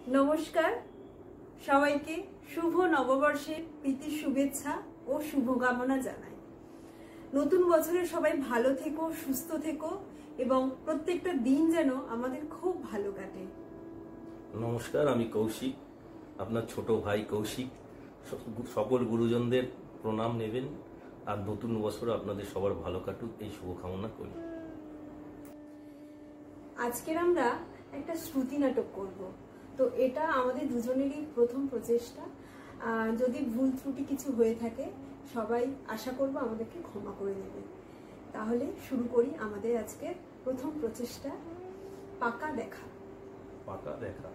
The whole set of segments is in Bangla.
নমস্কার সবাইকে শুভ নববর্ষের প্রীতি শুভেচ্ছা ও শুভকামনা জানাই। নতুন বছরে সবাই ভালো থেকো, সুস্থ থেকো এবং প্রত্যেকটা দিন যেন আমাদের খুব ভালো কাটে। নমস্কার, আমি কৌশিক, আপনার ছোট ভাই কৌশিক। সকল গুরুজনদের প্রণাম নেবেন আর নতুন বছর আপনাদের সবার ভালো কাটুক এই শুভকামনা করি। আজকের আমরা একটা শ্রুতি নাটক করব। তো এটা আমাদের দুজনেরই প্রথম প্রচেষ্টা। যদি ভুল ত্রুটি কিছু হয়ে থাকে সবাই আশা করব আমাদেরকে ক্ষমা করে দেবে। তাহলে শুরু করি আমাদের আজকের প্রথম প্রচেষ্টা, পাকা দেখা। পাকা দেখা।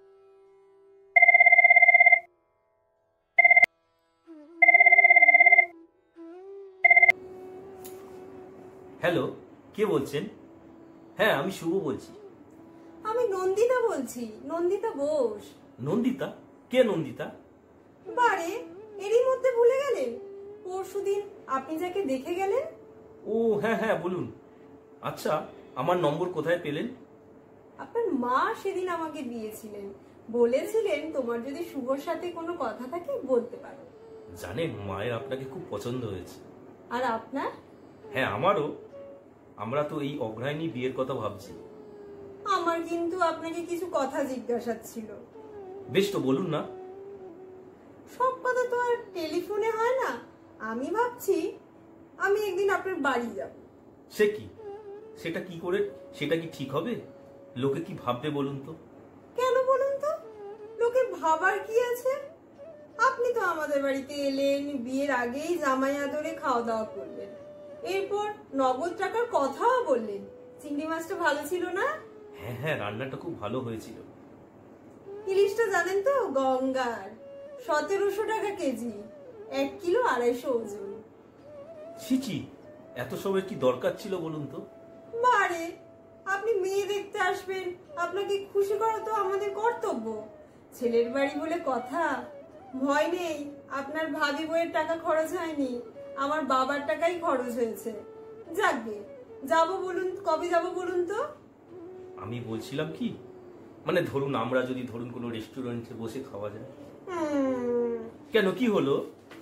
হ্যালো, কে বলছেন? হ্যাঁ, আমি শুভ বলছি। আমি নন্দিতা বলছি, নন্দিতা বোস। নন্দিতা? কে নন্দিতা? বারে, এরই মধ্যে ভুলে গেলেন? পরশুদিন আপনি যাকে দেখে গেলেন। ও হ্যাঁ হ্যাঁ, বলুন। আচ্ছা, আমার নম্বর কোথায় পেলেন? আপনার মা সেদিন আমাকে দিয়েছিলেন, বলেছিলেন তোমার যদি শুভর সাথে কোনো কথা থাকে বলতে পারো। জানেন, মায়ের আপনাকে খুব পছন্দ হয়েছে। আর আপনার? হ্যাঁ, আমারও। আমরা তো এই অগ্রহায়ণী বিয়ের কথা ভাবছি। আমার কিন্তু আপনাকে কিছু কথা জিজ্ঞাসা ছিল। বেশ, তো বলুন না। সব কথা তো আর টেলিফোনে হয় না। আমি ভাবছি আমি একদিন আপনার বাড়ি যাব। সে কি? সেটা কি করে? সেটা কি ঠিক হবে? লোকে কি ভাববে বলুন তো? কেন বলুন তো? লোকে ভাবার কি আছে? আপনি তো আমাদের বাড়িতে এলেন, বিয়ের আগেই জামাই আদরে খাওয়া দাওয়া করলেন, এরপর নগদ টাকার কথাও বললেন। চিংড়ি মাছটা ভালো ছিল না? হ্যাঁ হ্যাঁ, রান্নাটা খুব ভালো হয়েছিল। ইলিশটা জানেন তো, গঙ্গার, 1700 টাকা কেজি, 1 কিলো 250 ওজন। ছিচি, এত সবের কি দরকার ছিল বলুন তো? বারে, আপনি মেয়ে দেখতে আসবেন, আপনাকে খুশি করা তো আমাদের কর্তব্য। ছেলের বাড়ি বলে কথা। ভয় নেই, আপনার ভাবি বইয়ের টাকা খরচ হয়নি, আমার বাবার টাকাই খরচ হয়েছে। যাকগে, যাবো বলুন, কবে যাবো বলুন তো? আমি বলছিলাম কি, মানে ধরুন আমরা যদি কোনো রেস্টুরেন্টে বসে খাওয়া যায়। কেন, কি হলো?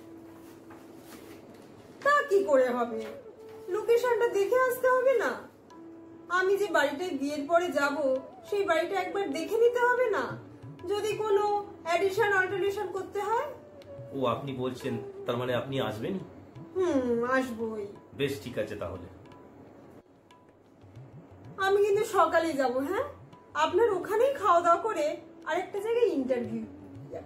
তা কি করে হবে? লোকেশনটা দেখে আসতে হবে না? আমি যে বাড়িটায় বিয়ের পরে যাব সেই বাড়িটা একবার দেখে নিতে হবে না? যদি কোনো অ্যাডিশন অল্টারেশন করতে হয়। ও, আপনি বলছেন তার মানে আপনি আসবেন? আসবই। বেশ, ঠিক আছে তাহলে। আমি কিন্তু সকালে যাব। হ্যাঁ, আপনার ওখানেই খাওয়া দাওয়া করে আরেকটা জায়গায় ইন্টারভিউ যাব।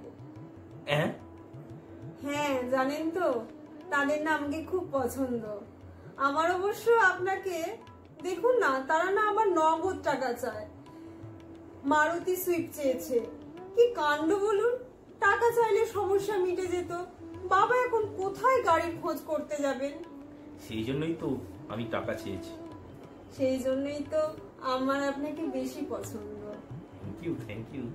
হ্যাঁ, জানেন তো, তাদের না আমাকে খুব পছন্দ। আমার অবশ্য আপনাকে দেখুন না, তারা না আমার নগদ টাকা চায়। মারুতি সুইফট চেয়েছে। কি কাণ্ড বলুন! টাকা চাইলে সমস্যা মিটে যেত। বাবা এখন কোথায় গাড়ির খোঁজ করতে যাবেন? সেই জন্যই তো আমি টাকা চেয়েছি। সেই জন্যই তো আমার আপনাকে বেশি পছন্দ। Thank you, thank you.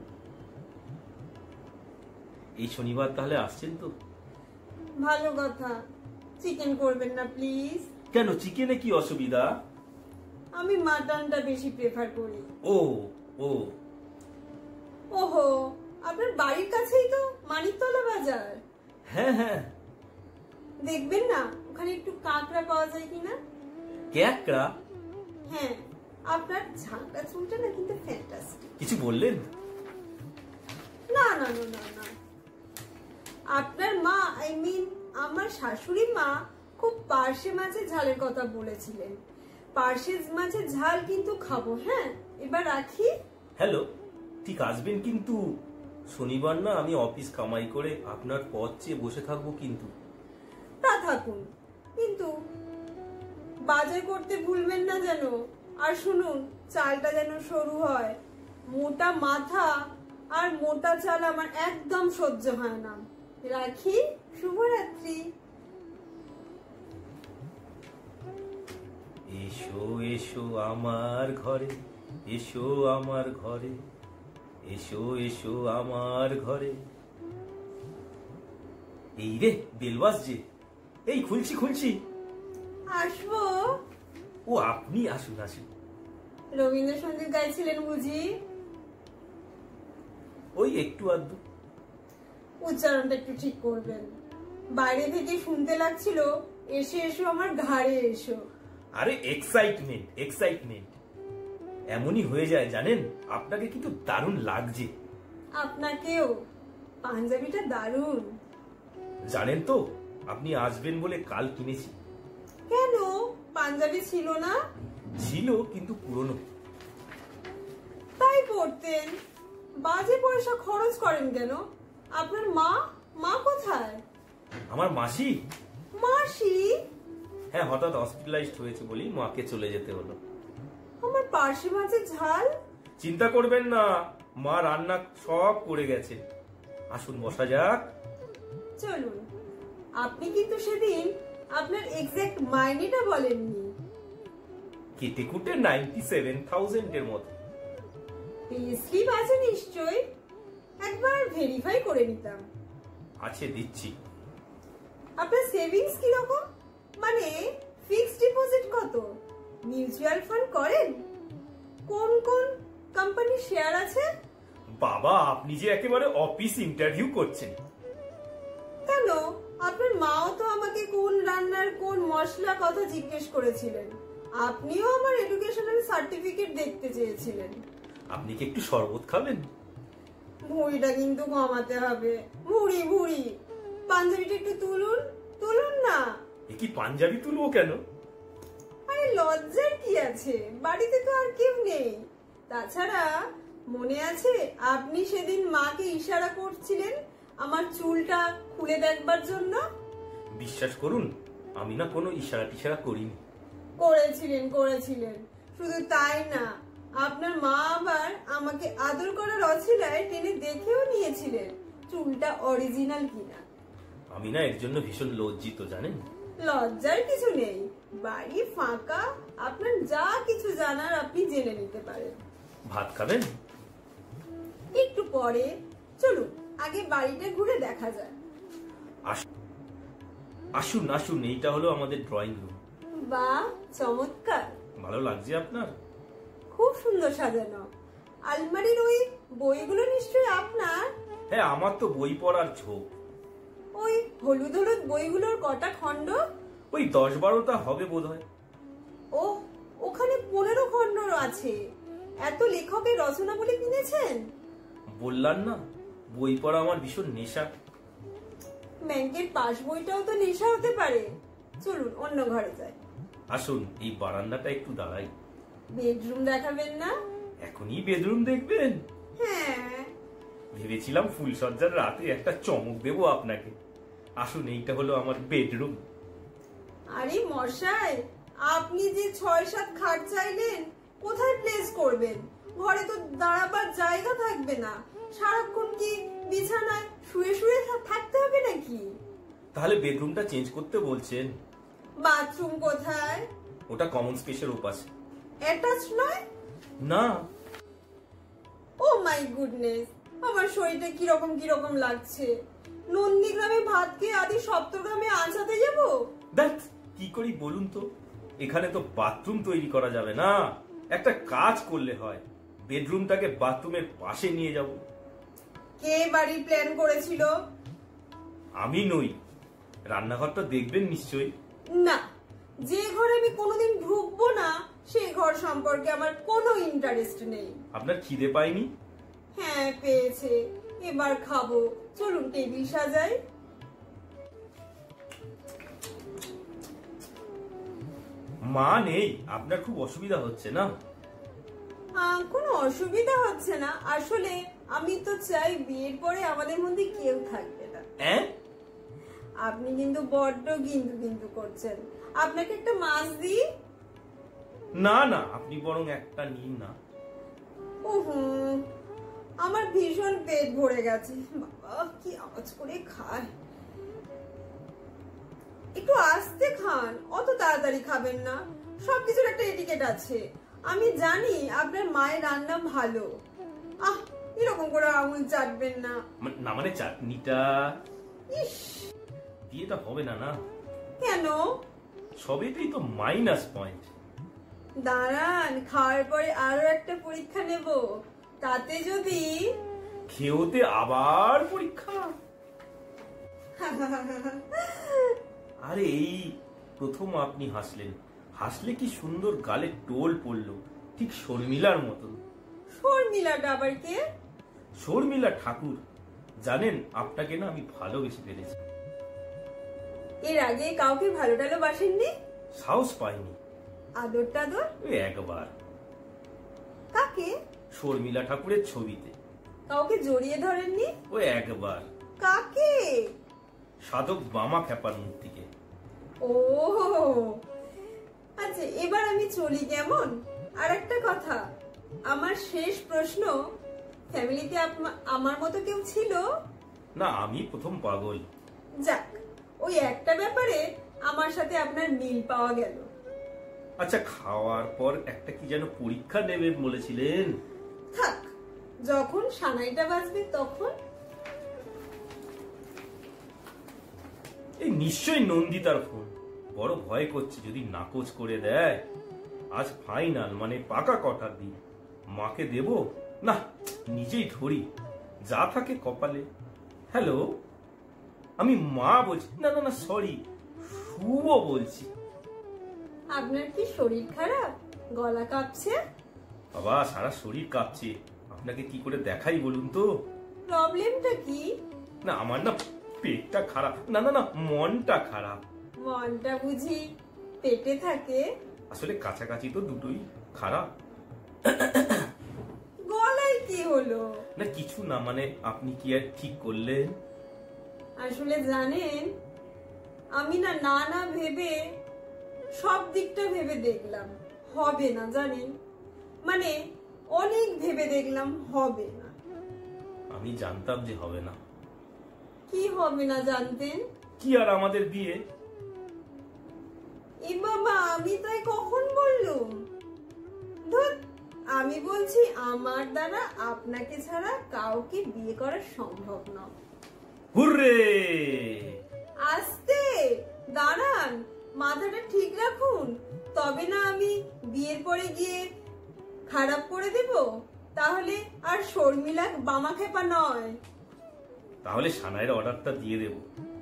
এই শনিবার তাহলে আসছেন তো? ভালো কথা। চিকেন করবেন না প্লিজ? কেন, চিকেনে কি অসুবিধা? আমি মাটনটা বেশি প্রেফার করি। ও ও ওহো, আপনার বাড়ির কাছেই তো মানিকতলা বাজার। হ্যাঁ হ্যাঁ। দেখবেন না ওখানে একটু কাঁকড়া পাওয়া যায় কিনা। ক্যাকড়া? হ্যাঁ, আপনার ঝাঁকড়া চুলটা না কিন্তু ফ্যান্টাস্টিক। কিছু বললেন? না না না না না, আপনার মা, আই মিন আমার শাশুড়ি মা খুব পার্শে মাছের ঝালের কথা বলেছিলেন। পার্শে মাছের ঝাল কিন্তু খাবো। হ্যাঁ, এবার রাখি। হ্যালো, ঠিক আসবেন কিন্তু। শনিবার না আমি অফিস কামাই করে আপনার পথ চেয়ে বসে থাকবো কিন্তু। তা থাকুন, কিন্তু বাজার করতে ভুলবেন না যেন। আর শুনুন, চালটা যেন সরু হয়। মোটা মাথা আর মোটা চাল আমার একদম সহ্য হয় না। রাখি, শুভরাত্রি। এসো এসো আমার ঘরে, এসো আমার ঘরে, এসো এসো আমার ঘরে। এই রে, বেল বাজছে। এই খুলছি খুলছি। আসবো? ও, আপনি আসুন আসুন। রবীন্দ্রসঙ্গীত গাইছিলেন বুঝি? ও ওই একটু আধটু। উচ্চারণটা একটু ঠিক করবেন। বাইরে থেকে শুনতে লাগছিল এসে এসো আমার ঘাড়ে এসো। আরে এক্সাইটমেন্ট এক্সাইটমেন্ট এমনই হয়ে যায় জানেন। আপনাকে কিন্তু দারুণ লাগছে। আপনাকেও। পাঞ্জাবিটা দারুণ। জানেন তো আপনি আসবেন বলে কাল কিনেছি। কেন পাঞ্জাবি ছিল না? ছিল কিন্তু পুরনো। তাই পড়তেন। বাজে পয়সা খরচ করেন কেন? আপনার মা মা কোথায়? আমার মাসি? মাসি? হ্যাঁ, হঠাৎ হসপিটালাইজড হয়েছে বলি মাকে চলে যেতে হলো। আমার পার্শে মাছের ঝাল? চিন্তা করবেন না, মা রান্না সব করে গেছে। আসুন বসা যাক। চলুন। আপনি কিন্তু সেদিন আপনার এক্সাক্ট মাইনেটা বলেননি। কেটে কুটে 97,000 এর মতো। পেস্লিপ আছে নিশ্চয়, একবার ভেরিফাই করে নিতাম। আছে, দিচ্ছি। আপনার সেভিংস কিরকম? মানে ফিক্সড ডিপোজিট কত? মিউচুয়াল ফান্ড করেন? কোন কোন কোম্পানির শেয়ার আছে? বাবা, আপনি যে একেবারে অফিস ইন্টারভিউ করছেন। কেন, আপনার মাও তো আমাকে কোন রান্নার কোন মশলা কথা জিজ্ঞেস করেছিলেন। আপনিও আমার এডুকেশনাল সার্টিফিকেট দেখতে চেয়েছিলেন। আপনি কি একটু শরবত খাবেন? ভুঁড়িটা কিন্তু কমাতে হবে। ভুঁড়ি ভুঁড়ি। পাঞ্জাবিটা একটু তুলুন, তুলুন না। এ কি পাঞ্জাবি তুলবো কেন? আরে লজ্জার কি আছে, বাড়িতে তো আর কেউ নেই। তাছাড়া মনে আছে আপনি সেদিন মাকে ইশারা করছিলেন আমার চুলটা খুলে দেখবার জন্য? বিশ্বাস করুন, আমি না কোনো ইশারা টিশারা করিনি। করেছিলেন করেছিলেন। শুধু তাই না, আপনার মা আবার আমাকে আদর করার অছিলায় টেনে দেখেও নিয়েছিলেন চুলটা অরিজিনাল কিনা। আমি না এর জন্য ভীষণ লজ্জিত জানেন। লজ্জার কিছু নেই, বাড়ি ফাঁকা। আপনার যা কিছু জানার আপনি জেনে নিতে পারেন। ভাত খাবেন? একটু পরে। চলুন আগে বাড়িটা ঘুরে দেখা যায়। আসুন আসুন, এইটা হলো আমাদের ড্রয়িং রুম। বাহ, চমৎকার। ভালো লাগছে আপনার? খুব সুন্দর সাজানো। আলমারির ওই বইগুলো নিশ্চয়ই আপনার? হ্যাঁ, আমার তো বই পড়ার ঝোঁক। ওই হলুদ হলুদ বইগুলোর কটা খণ্ড? ওই 10-12টা হবে বোধহয়। ও, ওখানে 15 খণ্ড আছে। এত লেখকের রচনাবলী কিনেছেন? বললাম না, বই পড়া আমার ভীষণ নেশা। ব্যাংকের পাস বইটাও তো নেশা হতে পারে। চলুন অন্য ঘরে যাই। আসুন, এই বারান্দাটা একটু দাঁড়াই। বেডরুম দেখাবেন না? এখনই বেডরুম দেখবেন? হ্যাঁ। ভেবেছিলাম ফুলসজ্জার রাতে একটা চমক দেবো আপনাকে। আসুন, এইটা হলো আমার বেডরুম। আরে মশাই, আপনি যে 6-7 খাট চাইলেন, কোথায় প্লেস করবেন? ঘরে তো দাঁড়াবার জায়গা থাকবে না। সারাক্ষণ কি বিছানায় শুয়ে শুয়ে থাকতে হবে নাকি? তাহলে বেডরুমটা চেঞ্জ করতে বলছেন? বাথরুম কোথায়? ওটা কমন স্পেসের ওপাশে। অ্যাটাচ নয়? না। ও মাই গুডনেস, আমার শরীরটা কিরকম কিরকম লাগছে। নন্দীগ্রামে ভাত খেয়ে আদি সপ্তগ্রামে আঁচাতে যাবো? দেখ কি করি বলুন তো, এখানে তো বাথরুম তৈরি করা যাবে না। একটা কাজ করলে হয়, বেডরুমটাকে বাথরুমের পাশে নিয়ে যাব। কে বাড়ি প্ল্যান করেছিল? আমি নই। রান্নাঘরটা দেখবেন নিশ্চয়ই। না, যে ঘরে আমি কোনোদিন ঢুকবো না সেই ঘর সম্পর্কে আমার কোনো ইন্টারেস্ট নেই। আপনার খিদে পায়নি? হ্যাঁ পেয়েছে, এবার খাবো। চলুন টেবিল সাজাই। মা নেই, আপনার খুব অসুবিধা হচ্ছে না? কোনো অসুবিধা হচ্ছে না। আসলে আমি তো চাই বিয়ের পরে আমাদের মধ্যে কেউ থাকবে না। আপনি কিন্তু বড্ড কিন্তু কিন্তু করছেন। আপনাকে একটা মাছ দিই? না না, আপনি বরং একটা নিন না। আমার ভীষণ পেট ভরে গেছে। বাবা কি আওয়াজ করে খায়। একটু আস্তে খান, অত তাড়াতাড়ি খাবেন না। সবকিছুর একটা এটিকেট আছে। আমি জানি আপনার মায়ের রান্না ভালো। এরকম করে আঙুল চাটবেন না। না মানে চাটনিটা ইস, দিয়েটা হবে না। না কেন? সবেতেই তো মাইনাস পয়েন্ট। দাঁড়ান, খাওয়ার পরে আরো একটা পরীক্ষা নেব। তাতে যদি খেয়েতে আবার পরীক্ষা। আরে এই প্রথম আপনি হাসলেন, হাসলে কি সুন্দর গালে টোল পড়লো, ঠিক শর্মিলার মতন। শর্মিলাটা আবার কে? শর্মিলা ঠাকুর। জানেন, আপনাকে না আমি ভালোবেসে ফেলেছি। এর আগে কাউকে ভালো টালো বাসেননি? সাহস পাইনি। আদর টাদর? ওই একবার কাকে? শর্মিলা ঠাকুরের ছবিতে। কাউকে জড়িয়ে ধরেননি? ওই একবার কাকে? সাধক বামা খেপার মূর্তিকে। ও আচ্ছা, এবার আমি চলি কেমন? আর একটা কথা, আমার শেষ প্রশ্ন, ফ্যামিলিতে আমার মতো কেউ ছিল? না, আমি প্রথম পাগল। যাক, ওই একটা ব্যাপারে আমার সাথে আপনার মিল পাওয়া গেল। আচ্ছা, খাওয়ার পর একটা কি যেন পরীক্ষা নেবেন বলেছিলেন? থাক, যখন সানাইটা বাজবে তখন। এই নিশ্চয়ই নন্দিতার ফোন। বড় ভয় করছে যদি নাকচ করে দেয়। আজ ফাইনাল, মানে পাকা কথার দিন। মাকে দেব না, নিজেই ধরি, যা থাকে কপালে। হ্যালো, আমি মা বলছি। না না না, সরি, শুভ বলছি। আপনার কি শরীর খারাপ? গলা কাঁপছে? বাবা, সারা শরীর কাঁপছে। আপনাকে কি করে দেখাই বলুন তো? প্রবলেমটা কি? না, আমার না পেটটা খারাপ। না না না, মনটা খারাপ। মনটা বুঝি পেটে থাকে? আসলে কাছাকাছি তো দুটোই খারাপ। গলায় কি হলো? না কিছু না, মানে আপনি কি আর ঠিক করলেন? আসলে জানেন, আমি না না ভেবে সব দিকটা ভেবে দেখলাম, হবে না। জানেন, মানে অনেক ভেবে দেখলাম, হবে না। আমি জানতাম যে হবে না। কি হবে না জানতেন? কি আর আমাদের বিয়ে? এ বাবা, আমি তাই কখন বললুম? ধুর, আমি বলছি আমার দ্বারা আপনাকে ছাড়া কাউকে বিয়ে করা সম্ভব নয়। হুররে! আস্তে দাঁড়ান, মাথাটা ঠিক রাখুন, তবে না আমি বিয়ের পরে গিয়ে খারাপ করে দেব। তাহলে আর শর্মিলা বামা খেপা নয়। তাহলে সানাইয়ের অর্ডারটা দিয়ে দেব।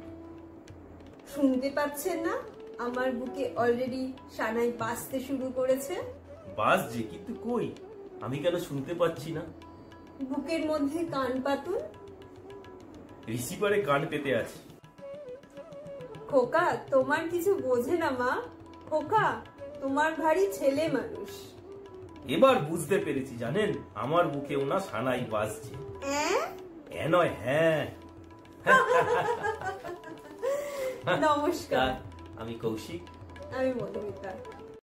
শুনতে পাচ্ছেন না? আমার বুকে অলরেডি সানাই বাজতে শুরু করেছে। বাজছে, কিন্তু কই, আমি কেন শুনতে পাচ্ছি না? বুকের মধ্যে কান পাতুন। রিসিভারে কান পেতে আছি। খোকা, তোমার কিছু বোঝে না মা। খোকা, তোমার ভারী ছেলে মানুষ। এবার বুঝতে পেরেছি, জানেন, আমার বুকেও না সানাই বাজছে। নয়, হ্যাঁ। নমস্কার, আমি কৌশিক। আমি মধুমিতা।